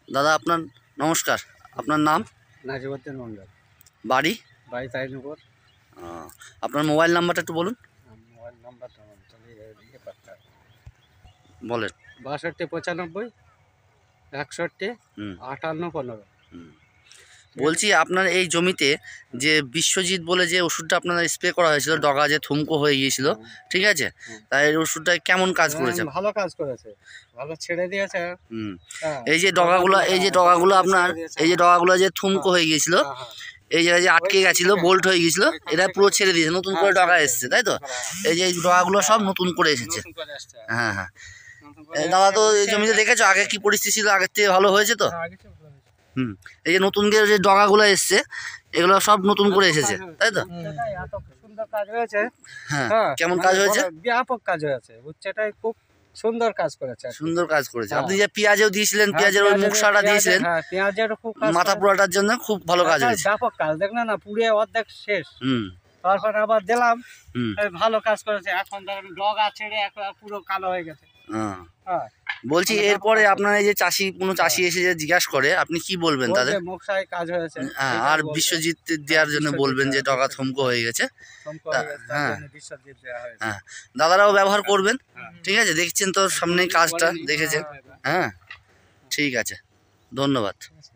দাদা আপনার নমস্কার, আপনার নাম? নাজিবউদ্দিন মন্ডল। বাড়ি? বাড়ি তাইনগর। আপনার মোবাইল নাম্বারটা একটু বলুন। মোবাইল নাম্বারটা ইয়ে করতে হবে, বলেন। 62 95 61 58 15। বলছি আপনার এই জমিতে যে বিশ্বজিৎ বলে যে ওষুধটা আপনার স্প্রে করা হয়েছিল, ডগা যে থুমকো হয়ে গিয়েছিল, ঠিক আছে, তাই এই ওষুধটা কেমন কাজ করেছে? ভালো কাজ করেছে, ভালো ছেড়ে দিয়েছে। এই যে ডগাগুলো, আপনার এই যে ডগাগুলো যে থুমকো হয়ে গিয়েছিল, এই জায়গায় যে আটকে গেছিল, বোল্ট হয়ে গিয়েছিল, এটা পুরো ছেড়ে দিয়েছে, নতুন করে ডগা এসছে, তাই তো? এই যে ডগাগুলো সব নতুন করে এসেছে। হ্যাঁ হ্যাঁ। দাদা তো এই জমিতে দেখেছো আগে কি পরিস্থিতি ছিল, আগের থেকে ভালো হয়েছে তো? এই যে নতুন করে যে ডগাগুলো এসছে, এগুলো সব নতুন করে এসেছে, তাই তো? সুন্দর কাজ হয়েছে। হ্যাঁ, কেমন কাজ হয়েছে? ব্যাপক কাজ হয়েছে, উচ্চটাই খুব সুন্দর কাজ করেছে, সুন্দর কাজ করেছে। আপনি যে পেঁয়াজও দিয়েছিলেন, পেঁয়াজের ওই মুখসাটা দিয়েছিলেন, পেঁয়াজের খুব মাথা পোড়াটার জন্য খুব ভালো কাজ হয়েছে, ব্যাপক কাজ। দেখলেন না, পুড়ে অর্ধেক শেষ। তারপর আবার দিলাম, ভালো কাজ করেছে। এখন দেখেন ডগা ছেড়ে পুরো কালো হয়ে গেছে। বলছি এরপরে আপনার এই যে কোনো চাষি এসে যে জিজ্ঞাসা করে, আপনি কি বলবেন তাদের? মোকসাই কাজ হয়েছে। হ্যাঁ, আর বিশ্বজিৎ দেওয়ার জন্য বলবেন যে ডগা থমকো হয়ে গেছে। হ্যাঁ হ্যাঁ, দাদারাও ব্যবহার করবেন, ঠিক আছে? দেখছেন তো সামনে কাজটা দেখেছেন। হ্যাঁ, ঠিক আছে, ধন্যবাদ।